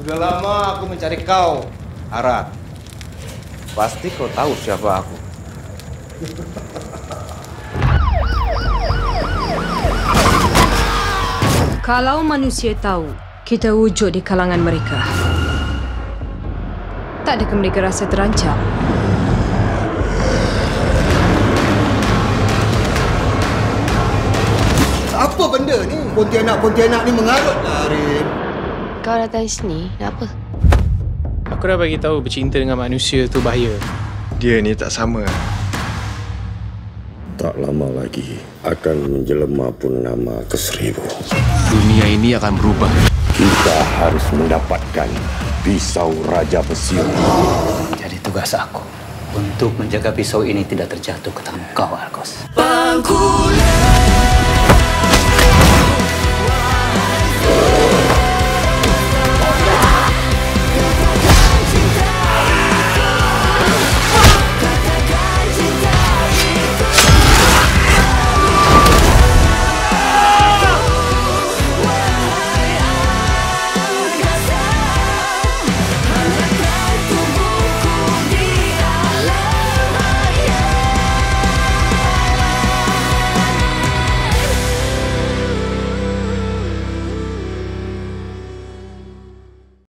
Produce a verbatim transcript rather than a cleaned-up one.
Sudah lama aku mencari kau, Ara. Pasti kau tahu siapa aku. Kalau manusia tahu kita wujud di kalangan mereka, tak adakah mereka rasa terancam? Apa benda ni? Pontianak-pontianak ni mengarutlah, Arif. Kau datang sini, nak apa? Aku dah bagi tahu bercinta dengan manusia tu bahaya. Dia ni tak sama. Tak lama lagi akan menjelma purnama ke seribu. Dunia ini akan berubah. Kita harus mendapatkan pisau Raja Besiu. Jadi tugas aku untuk menjaga pisau ini tidak terjatuh ke tangan kau, Argos. Bangkulah.